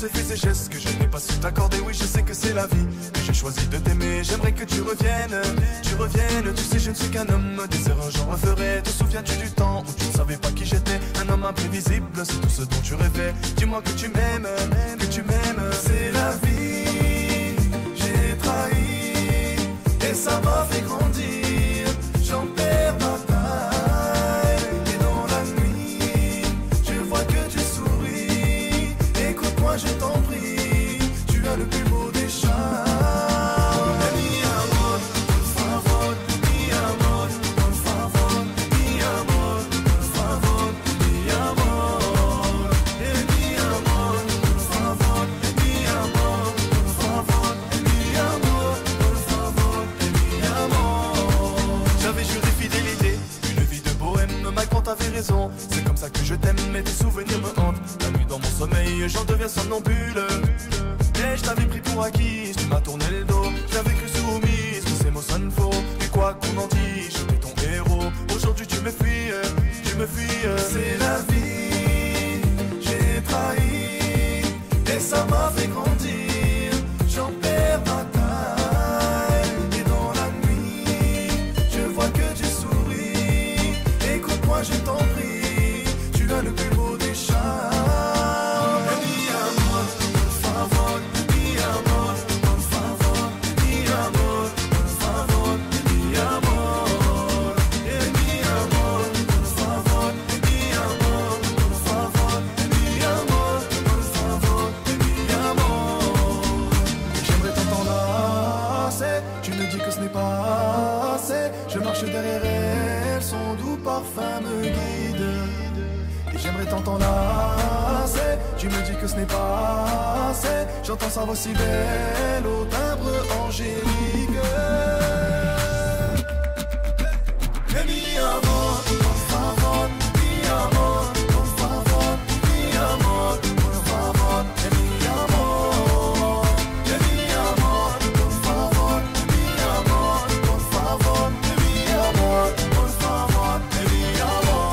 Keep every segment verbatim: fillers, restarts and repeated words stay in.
ces faits et gestes que je n'ai pas su t'accorder. Oui, je sais que c'est la vie, que j'ai choisi de t'aimer. J'aimerais que tu reviennes, tu reviennes. Tu sais, je ne suis qu'un homme, des erreurs j'en referai. Te souviens-tu du temps où tu ne savais pas qui j'étais? Un homme imprévisible, c'est tout ce dont tu rêvais. Dis-moi que tu m'aimes, que tu m'aimes. C'est la vie, j'ai trahi et ça m'a fait grandir. J'en perds ma taille et dans la nuit, je vois que tu souris. Écoute-moi, je t'en prie, tu as le plus beau des chats. T'avais raison, c'est comme ça que je t'aime, mais tes souvenirs me hantent. La nuit dans mon sommeil, j'en deviens somnambule. Et je t'avais pris pour acquis, tu m'as tourné le dos. Je t'avais cru soumise, que ces mots sonnent faux. Et quoi qu'on en dise, j'étais ton héros. Aujourd'hui tu me fuis, tu me fuis. C'est la vie, j'ai trahi et ça m'a fait grandir. J'en perds ma taille et dans la nuit, je vois que tu souris. Écoute-moi, je t'en prie, tu as le plus beau des chats. Mi amor, por favor, mi amor, por favor, mi amor, por favor, mi amor. Mi amor, por favor, mi amor, por favor, mi amor, por favor, mi amor. J'aimerais tant t'enlacer, tu me dis que ce n'est pas assez. Je marche derrière elle, son doux parfum me guide. Et j'aimerais tant t'enlacer, tu me dis que ce n'est pas assez. J'entends sa voix si belle au timbre angélique. Mais mi amor, por favor, mi amor, por favor, mi amor, por favor, mi amor. Mi amor, por favor, mi amor, por favor, mi amor, por favor, mi amor.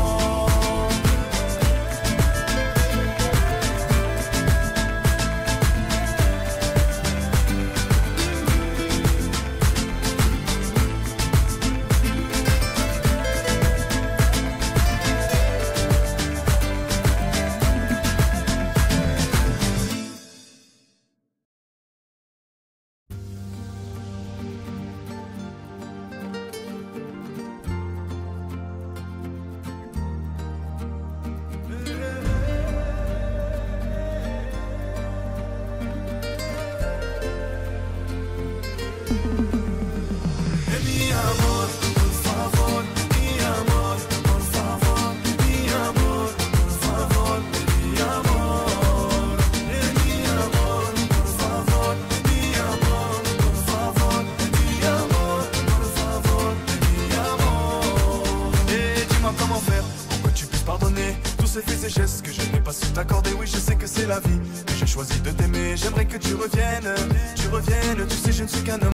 Ces faits et gestes que je n'ai pas su t'accorder. Oui, je sais que c'est la vie, que j'ai choisi de t'aimer. J'aimerais que tu reviennes, tu reviennes. Tu sais, je ne suis qu'un homme.